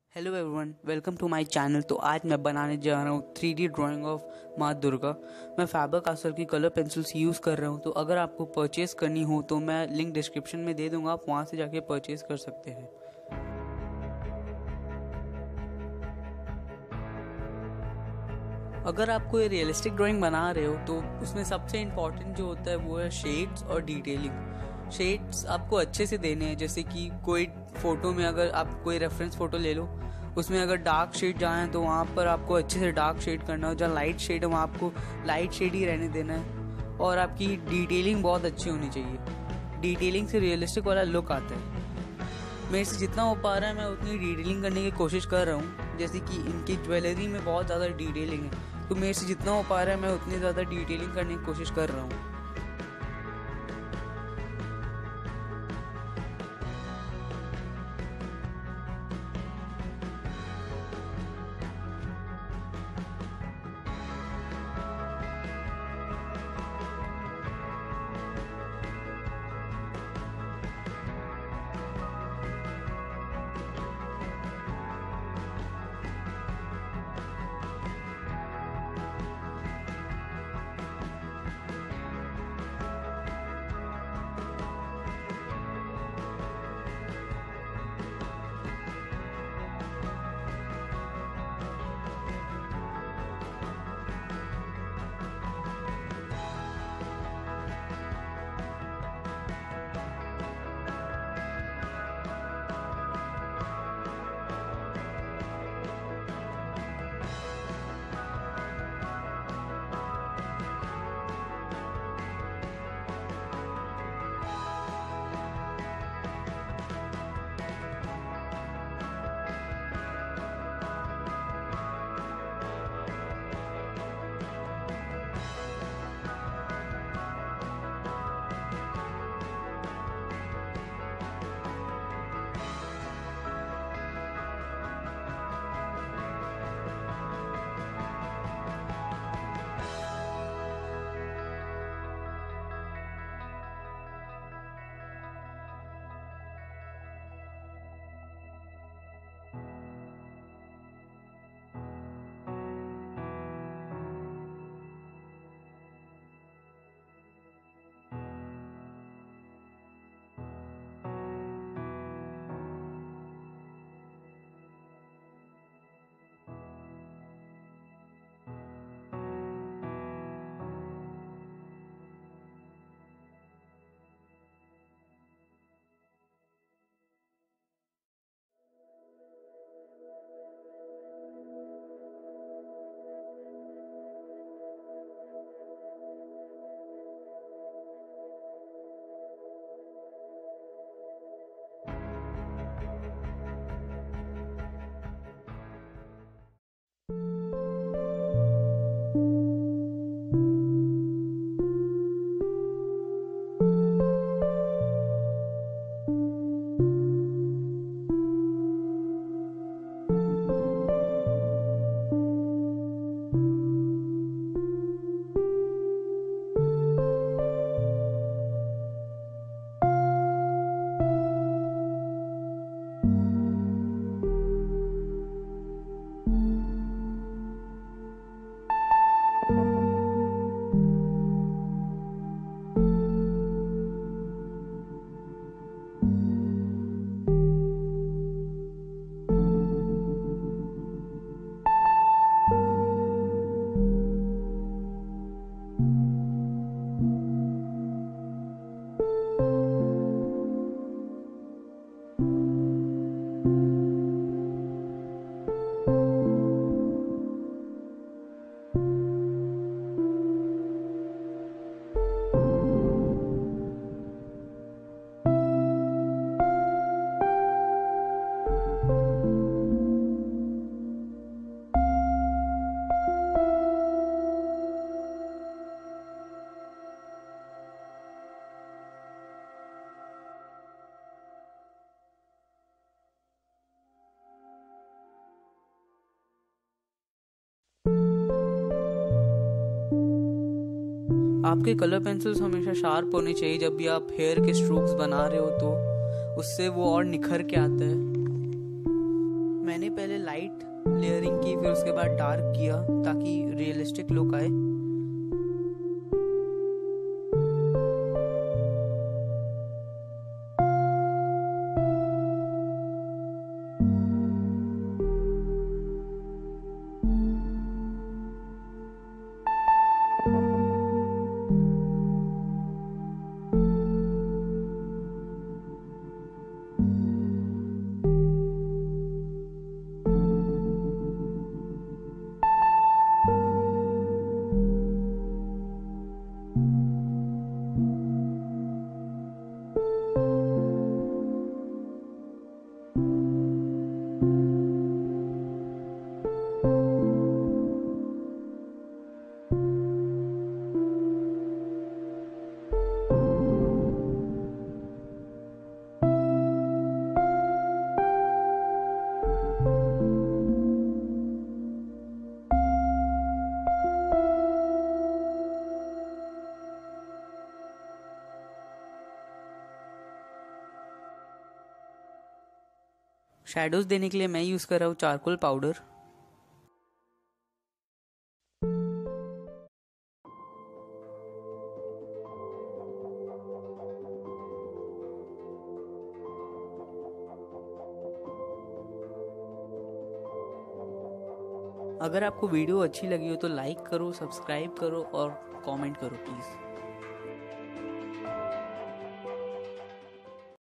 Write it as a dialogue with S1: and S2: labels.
S1: Hello everyone, welcome to my channel. तो आज मैं बनाने जा रहा हूँ 3D ड्राइंग ऑफ माँ दुर्गा। मैं फैबर कास्टर की कलर पेंसिल्स यूज़ कर रहा हूँ। तो अगर आपको परचेज़ करनी हो तो मैं लिंक डिस्क्रिप्शन में दे दूँगा, आप वहाँ से जाके परचेज़ कर सकते हैं। अगर आप कोई रियलिस्टिक ड्राइंग बना रहे हो तो उसमें सबसे इम्पॉर्टेंट जो होता है वो है शेड्स और डिटेलिंग। शेड्स आपको अच्छे से देने हैं, जैसे कि कोई फ़ोटो में अगर आप कोई रेफरेंस फ़ोटो ले लो, उसमें अगर डार्क शेड जहाँ है तो वहाँ पर आपको अच्छे से डार्क शेड करना है, जहाँ लाइट शेड है वहाँ आपको लाइट शेड ही रहने देना है। और आपकी डिटेलिंग बहुत अच्छी होनी चाहिए। डिटेलिंग से रियलिस्टिक वाला लुक आता है। मेरे से जितना हो पा रहा है मैं उतनी डिटेलिंग करने की कोशिश कर रहा हूँ। जैसे कि इनकी ज्वेलरी में बहुत ज़्यादा डिटेलिंग है, तो मेरे से जितना हो पा रहा है मैं उतनी ज़्यादा डिटेलिंग करने की कोशिश कर रहा हूँ। आपके कलर पेंसिल्स हमेशा शार्प होनी चाहिए। जब भी आप हेयर के स्ट्रोक्स बना रहे हो तो उससे वो और निखर के आता है। मैंने पहले लाइट लेयरिंग की, फिर उसके बाद डार्क किया ताकि रियलिस्टिक लुक आए। शैडोज देने के लिए मैं यूज कर रहा हूँ चारकोल पाउडर। अगर आपको वीडियो अच्छी लगी हो तो लाइक करो, सब्सक्राइब करो और कमेंट करो प्लीज़।